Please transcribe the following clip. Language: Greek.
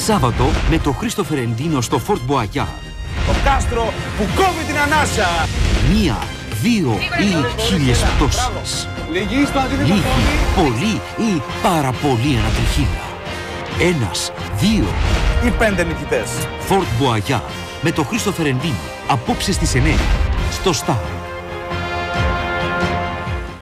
Σάββατο με το Χρήστο Φερεντίνο στο Fort Boyard. Το κάστρο που κόβει την ανάσα. 1, 2 ή 1000 πτώσεις. Λίγοι στο αντίθετο Λίγοι, πόδι. πολλοί ή πάρα πολλοί ανατριχίλα. 1, 2 ή 5 νικητές. Fort Boyard με το Χρήστο Φερεντίνο. Απόψε στις 9 στο Star.